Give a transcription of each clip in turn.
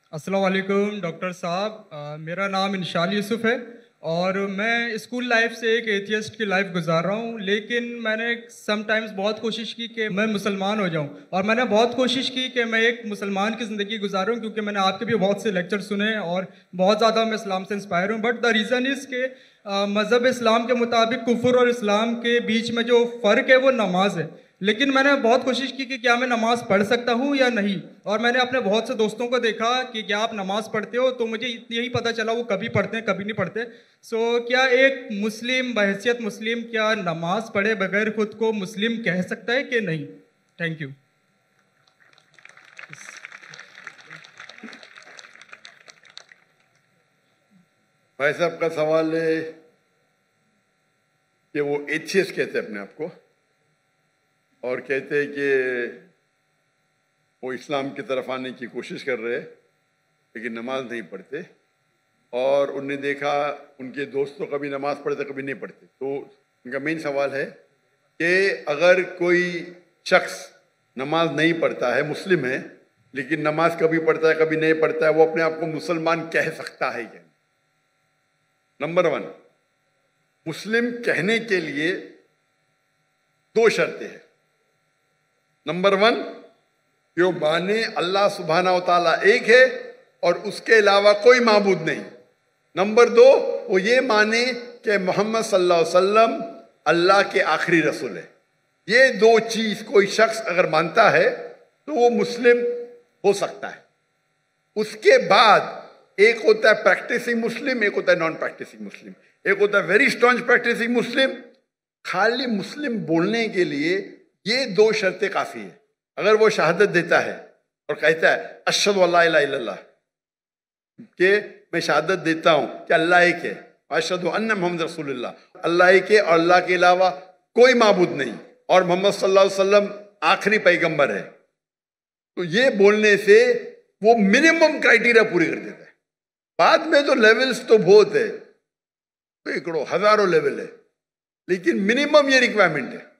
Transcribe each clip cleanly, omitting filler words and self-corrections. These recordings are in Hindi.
अस्सलाम वालेकुम डॉक्टर साहब। मेरा नाम इंशाल यूसुफ है और मैं स्कूल लाइफ से एक एथियस्ट की लाइफ गुजार रहा हूँ। लेकिन मैंने समटाइम्स बहुत कोशिश की कि मैं मुसलमान हो जाऊँ और मैंने बहुत कोशिश की कि मैं एक मुसलमान की ज़िंदगी गुजारूँ, क्योंकि मैंने आपके भी बहुत से लेक्चर सुने और बहुत ज़्यादा मैं इस्लाम से इंस्पायर हूँ। बट द रीज़न इज़ के मज़हब इस्लाम के मुताबिक कुफ्र और इस्लाम के बीच में जो फ़र्क है वो नमाज है। लेकिन मैंने बहुत कोशिश की कि क्या मैं नमाज़ पढ़ सकता हूँ या नहीं, और मैंने अपने बहुत से दोस्तों को देखा कि क्या आप नमाज़ पढ़ते हो, तो मुझे यही पता चला वो कभी पढ़ते हैं कभी नहीं पढ़ते। सो क्या एक मुस्लिम बहैसियत मुस्लिम क्या नमाज़ पढ़े बगैर खुद को मुस्लिम कह सकता है कि नहीं? Thank you. भाई साहब का सवाल है कि वो एथियस्ट कहते हैं अपने आप को और कहते हैं कि वो इस्लाम की तरफ आने की कोशिश कर रहे हैं लेकिन नमाज नहीं पढ़ते, और उनने देखा उनके दोस्तों कभी नमाज पढ़ते कभी नहीं पढ़ते। तो उनका मेन सवाल है कि अगर कोई शख्स नमाज नहीं पढ़ता है, मुस्लिम है, लेकिन नमाज कभी पढ़ता है कभी नहीं पढ़ता है, वो अपने आप को मुसलमान कह सकता है क्या? नंबर 1, मुस्लिम कहने के लिए 2 शर्तें हैं। नंबर 1, जो माने अल्लाह सुब्हाना व तआला एक है और उसके अलावा कोई माबूद नहीं। नंबर 2, वो ये माने कि मोहम्मद सल्लल्लाहु अलैहि वसल्लम अल्लाह के आखिरी रसूल है। ये 2 चीज कोई शख्स अगर मानता है तो वो मुस्लिम हो सकता है। उसके बाद एक होता है प्रैक्टिसिंग मुस्लिम, एक होता है नॉन प्रैक्टिसिंग मुस्लिम, एक होता है वेरी स्ट्रॉन्ग प्रैक्टिसिंग मुस्लिम। खाली मुस्लिम बोलने के लिए ये 2 शर्तें काफी है। अगर वो शहादत देता है और कहता है अशहदु अल्ला इलाहा इल्लल्लाह, कि मैं शहादत देता हूं कि अल्लाह एक है, अशहदु अन्ना मुहम्मद रसूलुल्लाह, अल्लाह एक है और अल्लाह के अलावा कोई माबूद नहीं, और मोहम्मद सल्लल्लाहु अलैहि वसल्लम आखिरी पैगंबर है, तो ये बोलने से वो मिनिमम क्राइटेरिया पूरी कर देता है। बाद में तो लेवल्स तो बहुत है, सैकड़ों हजारों लेवल है, लेकिन मिनिमम ये रिक्वायरमेंट है,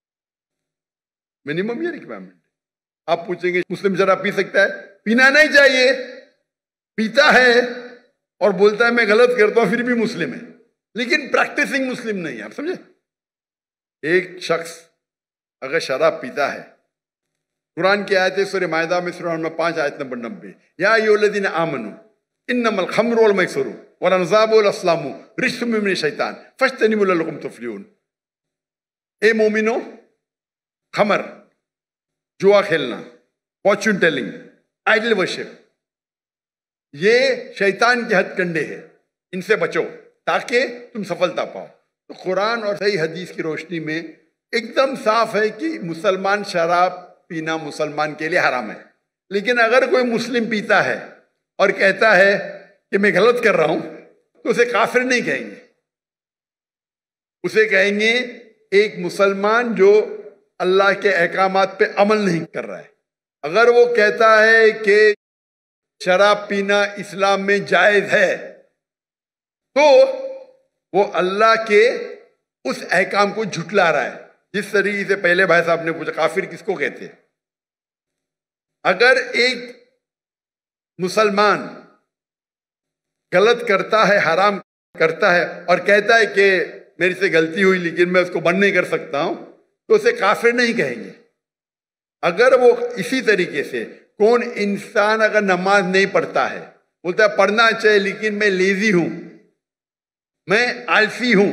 मिनिमम ये रिक्वायरमेंट है। आप पूछेंगे मुस्लिम शराब पी सकता है? पीना नहीं चाहिए, पीता है और बोलता है मैं गलत करता हूं फिर भी मुस्लिम है, लेकिन प्रैक्टिसिंग मुस्लिम नहीं है। आप समझे? एक शख्स अगर शराब पीता है, कुरान की आयत है सूरह मायदा में सूरह नंबर 5 आयत नंबर 90, या अय्युहल्लज़ीना आमनू इन्नमल खम्रु वल मैसरू वल अंसाबु वल अस्लामु रिज्सुम मिन शैतान फज्तनिबू लअल्लकुम तुफ्लिहून। ए मोमिनो, खमर, जुआ खेलना, फॉर्च्यून टेलिंग, आइडल वर्शिप, ये शैतान के हथकंडे हैं, इनसे बचो ताकि तुम सफलता पाओ। तो कुरान और सही हदीस की रोशनी में एकदम साफ है कि मुसलमान शराब पीना मुसलमान के लिए हराम है। लेकिन अगर कोई मुस्लिम पीता है और कहता है कि मैं गलत कर रहा हूं, तो उसे काफिर नहीं कहेंगे, उसे कहेंगे एक मुसलमान जो अल्लाह के अहकामात पे अमल नहीं कर रहा है। अगर वो कहता है कि शराब पीना इस्लाम में जायज है, तो वो अल्लाह के उस अहकाम को झुटला रहा है। जिस तरीके से पहले भाई साहब ने पूछा काफिर किसको कहते हैं, अगर एक मुसलमान गलत करता है, हराम करता है और कहता है कि मेरे से गलती हुई लेकिन मैं उसको बंद नहीं कर सकता हूं, तो उसे काफिर नहीं कहेंगे। अगर वो इसी तरीके से कौन इंसान अगर नमाज नहीं पढ़ता है, बोलता है पढ़ना चाहिए लेकिन मैं लेजी हूं, मैं आलसी हूं,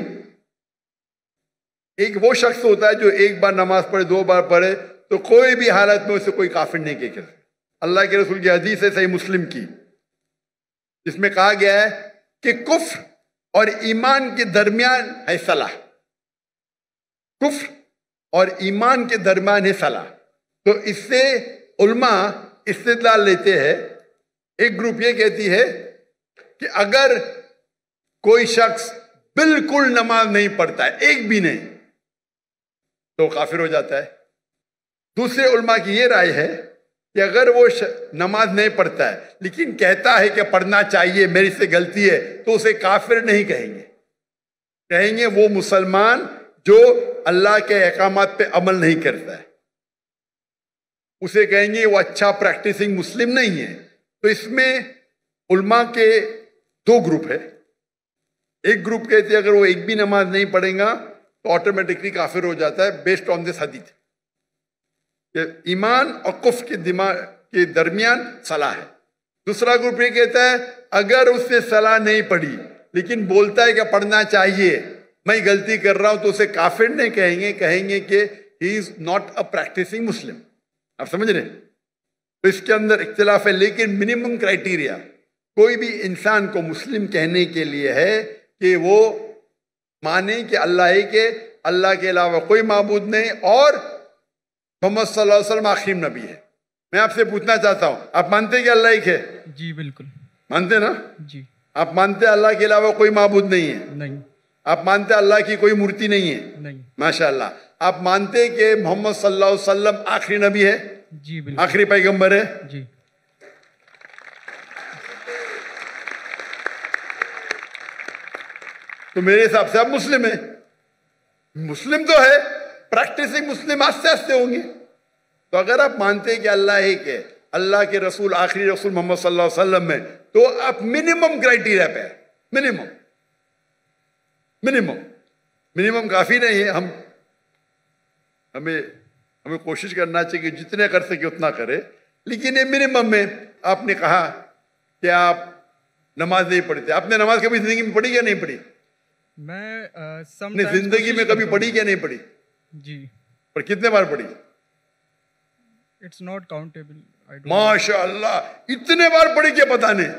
एक वो शख्स होता है जो एक बार नमाज पढ़े 2 बार पढ़े, तो कोई भी हालत में उसे कोई काफिर नहीं कह सकता। अल्लाह के रसूल की हदीस है सही मुस्लिम की, जिसमें कहा गया है कि कुफ्र और ईमान के दरमियान है सलाह, कुफ्र और ईमान के दरमियान है सलाह। तो इससे उल्मा इस्तिदलाल लेते हैं। एक ग्रुप ये कहती है कि अगर कोई शख्स बिल्कुल नमाज नहीं पढ़ता है, एक भी नहीं, तो काफिर हो जाता है। दूसरे उल्मा की ये राय है कि अगर वो नमाज नहीं पढ़ता है लेकिन कहता है कि पढ़ना चाहिए, मेरी से गलती है, तो उसे काफिर नहीं कहेंगे, कहेंगे वो मुसलमान जो अल्लाह के अहकामात पे अमल नहीं करता है, उसे कहेंगे वो अच्छा प्रैक्टिसिंग मुस्लिम नहीं है। तो तो इसमें उल्मा के दो ग्रुप है। एक ग्रुप कहते हैं अगर वो एक भी नमाज नहीं पढ़ेगा तो ऑटोमेटिकली काफिर हो जाता है, बेस्ड ऑन दिस हदीस। ईमान और कुफ्र के दिमाग के दरमियान सलाह है। दूसरा ग्रुप ये कहता है अगर उसने सलाह नहीं पढ़ी लेकिन बोलता है कि पढ़ना चाहिए, मैं गलती कर रहा हूं, तो उसे काफिर नहीं कहेंगे, कहेंगे कि he is not a practicing Muslim. आप समझ रहे? तो इसके अंदर इख्तिलाफ है, लेकिन मिनिमम क्राइटेरिया कोई भी इंसान को मुस्लिम कहने के लिए है कि वो माने कि अल्लाह एक है, अल्लाह के अलावा कोई माबूद नहीं, और मोहम्मद सल्लल्लाहु अलैहि वसल्लम आखिरी नबी है। मैं आपसे पूछना चाहता हूं, आप मानते हैं कि अल्लाह एक है? जी बिल्कुल मानते ना? जी। आप मानते हैं अल्लाह के अलावा कोई माबूद नहीं है? नहीं। आप मानते हैं अल्लाह की कोई मूर्ति नहीं है? नहीं। माशाअल्लाह। आप मानते हैं कि मोहम्मद सल्लल्लाहु अलैहि वसल्लम आखिरी नबी है? जी बिल्कुल। आखिरी पैगंबर है? जी। तो मेरे हिसाब से आप मुस्लिम है। मुस्लिम तो है, प्रैक्टिसिंग मुस्लिम आस्ते आस्ते होंगे। तो अगर आप मानते हैं कि अल्लाह एक है, अल्लाह के रसूल आखिरी रसूल मोहम्मद सल्लल्लाहु अलैहि वसल्लम में, तो आप मिनिमम क्राइटेरिया पे है। मिनिमम मिनिमम मिनिमम काफी नहीं है। हमें कोशिश करना चाहिए कि जितने कर सके उतना करे, लेकिन ये मिनिमम में। आपने कहा कि आप नमाज नहीं पढ़ते, आपने नमाज कभी जिंदगी में पढ़ी या नहीं पढ़ी? मैं जिंदगी में कभी पढ़ी क्या नहीं पढ़ी? जी। पर कितने बार पढ़ी? It's not countable. माशाअल्लाह, इतने बार पढ़ी क्या पता नहीं।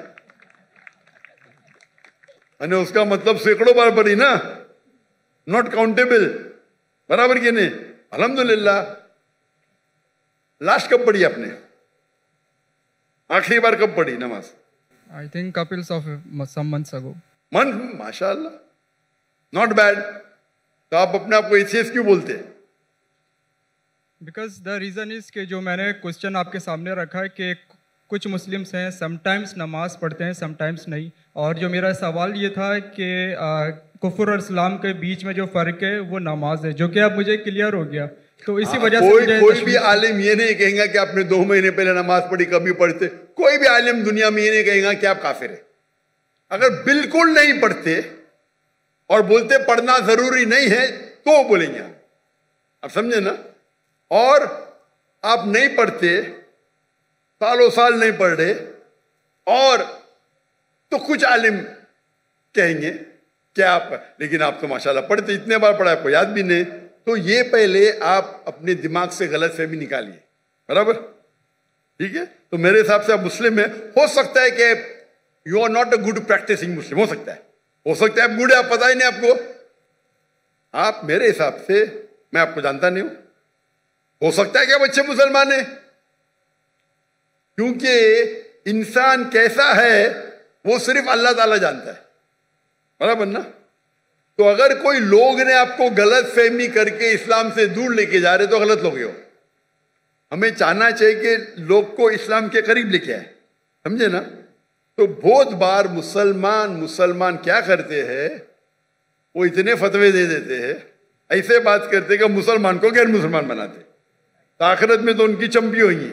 अने उसका मतलब सैकड़ों बार पढ़ी ना, नॉट काउंटेबल, बराबर कि नहीं? अल्हम्दुलिल्लाह। लास्ट कब पढ़ी आपने? आखिरी बार कब पढ़ी नमाज? I think couples of some months ago. माशाअल्लाह, नॉट बैड। तो आप अपने आप को एथियस्ट क्यों बोलते हैं? बिकॉज द रीज़न इज कि जो मैंने क्वेश्चन आपके सामने रखा है कि कुछ मुस्लिम्स हैं समटाइम्स नमाज पढ़ते हैं समटाइम्स नहीं, और जो मेरा सवाल ये था कि कुफर और इस्लाम के बीच में जो फ़र्क है वो नमाज है, जो कि अब मुझे क्लियर हो गया। तो इसी वजह से कोई भी आलिम ये नहीं कहेगा कि आपने 2 महीने पहले नमाज पढ़ी, कभी पढ़ते। कोई भी आलिम दुनिया में ये नहीं कहेगा कि आप काफिर है। अगर बिल्कुल नहीं पढ़ते और बोलते पढ़ना जरूरी नहीं है तो बोलेंगे आप समझे ना? और आप नहीं पढ़ते, सालों साल नहीं पढ़ रहे, और तो कुछ आलिम कहेंगे कि आप, लेकिन आप तो माशाल्लाह पढ़ते, इतने बार पढ़ा आपको याद भी नहीं। तो ये पहले आप अपने दिमाग से गलत फहमी निकालिए, बराबर? ठीक है? तो मेरे हिसाब से आप मुस्लिम है। हो सकता है कि you are not a good practicing Muslim, हो सकता है आप गुड है, आप पता ही नहीं आपको। आप मेरे हिसाब से, मैं आपको जानता नहीं हूं, हो सकता है कि आप अच्छे मुसलमान हैं, क्योंकि इंसान कैसा है वो सिर्फ अल्लाह ताला जानता है, बराबर ना? तो अगर कोई लोग ने आपको गलत फहमी करके इस्लाम से दूर लेके जा रहे तो गलत लोग हो। हमें चाहना चाहिए कि लोग को इस्लाम के करीब लेके आए, समझे ना? तो बहुत बार मुसलमान क्या करते हैं, वो इतने फतवे दे देते हैं, ऐसे बात करते कि मुसलमान को गैर मुसलमान बनाते, तो आखिरत में तो उनकी चंपी होंगी।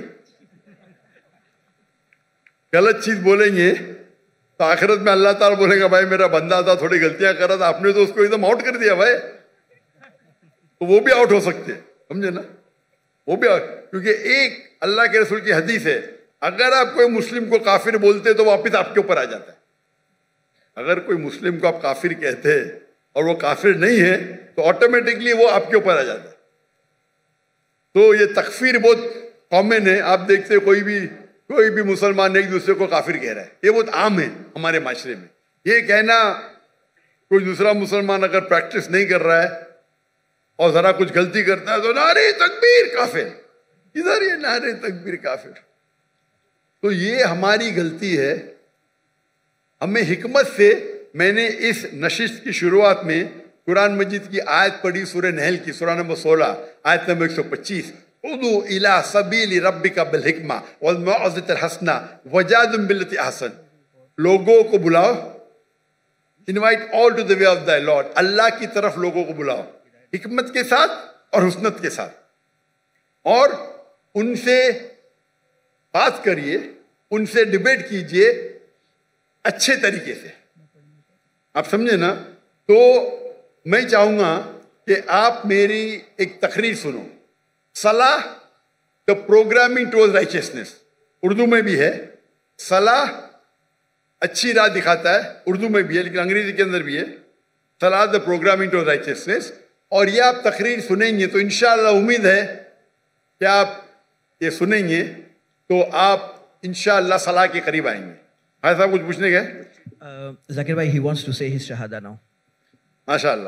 गलत चीज बोलेंगे तो आखिरत में अल्लाह ताला बोलेगा भाई मेरा बंदा था, थोड़ी गलतियां करा था, आपने तो उसको एकदम आउट कर दिया भाई। तो वो भी आउट हो सकते हैं, समझे ना? वो भी आउट, क्योंकि एक अल्लाह के रसूल की हदीस है, अगर आप कोई मुस्लिम को काफिर बोलते तो वापिस आपके ऊपर आ जाता है। अगर कोई मुस्लिम को आप काफिर कहते हैं और वो काफिर नहीं है तो ऑटोमेटिकली वो आपके ऊपर आ जाता है। तो ये तकफीर बहुत कॉमन है। आप देखते कोई भी मुसलमान एक दूसरे को काफिर कह रहा है, ये बहुत आम है हमारे माशरे में। ये कहना कोई दूसरा मुसलमान अगर प्रैक्टिस नहीं कर रहा है और जरा कुछ गलती करता है तो नारे तकबीर काफिर, इधर ये नारे तकबीर काफिर। तो ये हमारी गलती है। हमें हिकमत से, मैंने इस नशिस्त की शुरुआत में कुरान मजीद की आयत पढ़ी, सूरह नहल की, सूरह नंबर 16 आयत नंबर 125, उदू इला सबीली रब्बिका बिल हिकमा वल मौइज़तिल हसना वजादिल बिल्लती अहसन। लोगों को बुलाओ, invite all to the way of the lord, अल्लाह की तरफ लोगों को बुलाओ हिकमत के साथ और हुस्नत के साथ, और उनसे बात करिए, उनसे डिबेट कीजिए अच्छे तरीके से। आप समझे ना? तो मैं चाहूंगा कि आप मेरी एक तकरीर सुनो। सलाह the programming towards righteousness, Urdu में भी है। सलाह अच्छी राह दिखाता है, उर्दू में भी है लेकिन अंग्रेजी के अंदर भी है। सलाह द प्रोग्रामिंग टुवर्ड्स राइचियसनेस। और ये आप तकरीर सुनेंगे तो इंशाअल्लाह उम्मीद है कि आप ये सुनेंगे तो आप इंशाअल्लाह सलाह के करीब आएंगे। भाई साहब कुछ पूछने गए? Zakir bhai, he wants to say his shahada now. माशाअल्लाह।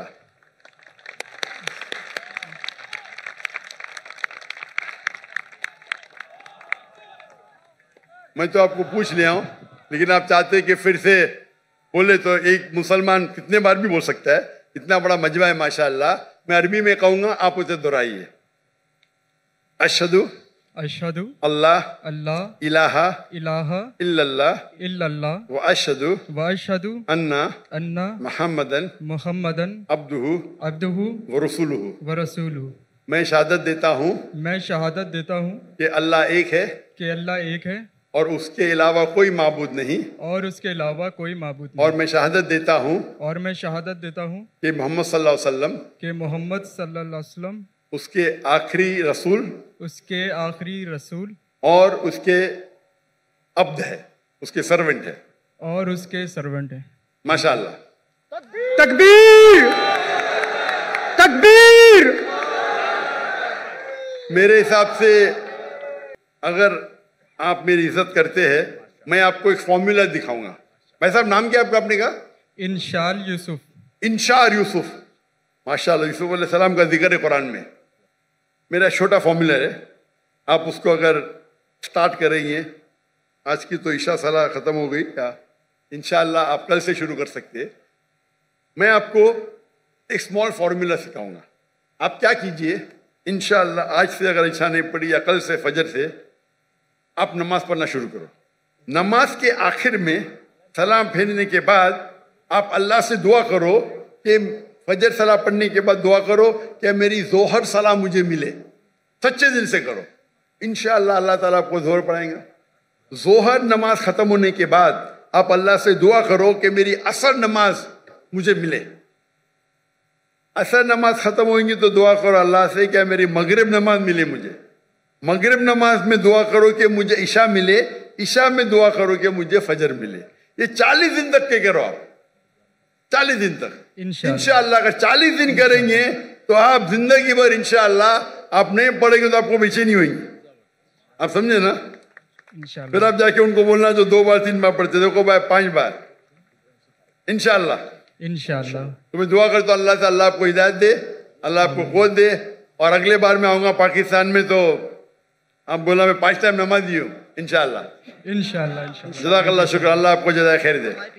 मैं तो आपको पूछ लिया हूं, लेकिन आप चाहते हैं कि फिर से बोले तो एक मुसलमान कितने बार भी बोल सकता है। इतना बड़ा मजमा है माशाअल्लाह। मैं अरबी में कहूंगा, आप उसे दोहराइए। अशहदु अशहदु अल्लाह अल्लाह इलाहा इलाहा इल्लल्लाह इल्लल्लाह व अशहदु अन्ना अन्ना मुहम्मदन मुहम्मदन अब्दुहु अब्दुहु व रसूलुहु। व रसूलुहु। मैं शहादत देता हूँ मैं शहादत देता हूँ कि अल्लाह एक है कि अल्लाह एक है और उसके अलावा कोई माबूद नहीं, और उसके अलावा कोई माबूद नहीं। और मैं शहादत देता हूँ और मैं शहादत देता हूँ कि मोहम्मद सल्लल्लाहु अलैहि वसल्लम कि मोहम्मद सल्लल्लाहु अलैहि वसल्लम उसके आखिरी रसूल उसके आखिरी रसूल और उसके अब्द है, उसके सर्वेंट है। और उसके सर्वेंट है। माशाअल्लाह। तकबीर तकबीर। मेरे हिसाब से अगर आप मेरी इज्जत करते हैं, मैं आपको एक फॉर्मूला दिखाऊंगा। भाई साहब नाम क्या आपका? आपने कहा इंशाल यूसुफ। इंशार यूसुफ। माशाअल्लाह, यूसुफ अलैहिस्सलाम का जिक्र है कुरान में। मेरा छोटा फॉर्मूला है, आप उसको अगर स्टार्ट करेंगे, आज की तो ईशा सलाह खत्म हो गई क्या, इंशाअल्लाह आप कल से शुरू कर सकते हैं। मैं आपको एक स्मॉल फॉर्मूला सिखाऊंगा। आप क्या कीजिए, इंशाअल्लाह आज से अगर इच्छा नहीं पड़ी या कल से फजर से आप नमाज पढ़ना शुरू करो। नमाज के आखिर में सलाम फेरने के बाद आप अल्लाह से दुआ करो कि फजर सलाह पढ़ने के बाद दुआ करो कि मेरी जोहर सलाह मुझे मिले। सच्चे दिल से करो, इंशाअल्लाह अल्लाह ताला आपको जोहर पढ़ाएगा। जोहर नमाज खत्म होने के बाद आप अल्लाह से दुआ करो कि मेरी असर नमाज मुझे मिले। असर नमाज खत्म होगी तो दुआ करो अल्लाह से क्या मेरी मगरिब नमाज मिले मुझे। मगरिब नमाज में दुआ करो कि मुझे ईशा मिले। ईशा में दुआ करो कि मुझे फजर मिले। ये 40 दिन तक के करो आप, 40 दिन तक इंशाअल्लाह। अगर 40 दिन करेंगे तो आप जिंदगी भर इंशाअल्लाह आप नहीं पढ़ेंगे तो आपको बेचैनी होगी। आप समझे ना? फिर आप जाके उनको बोलना जो 2 बार 3 बार पढ़ते देखो भाई 5 बार इंशाअल्लाह। इंशाअल्लाह तुम्हें दुआ कर तो अल्लाह से अल्लाह आपको हिदायत दे, अल्लाह आपको क़ुव्वत दे। और अगले बार मैं आऊंगा पाकिस्तान में तो आप बोला मैं 5 टाइम नमाज दी हूँ इंशाअल्लाह। इंशाअल्लाह। जज़ाकल्लाह, शुक्र। अल्लाह आपको जज़ाए खैर दे।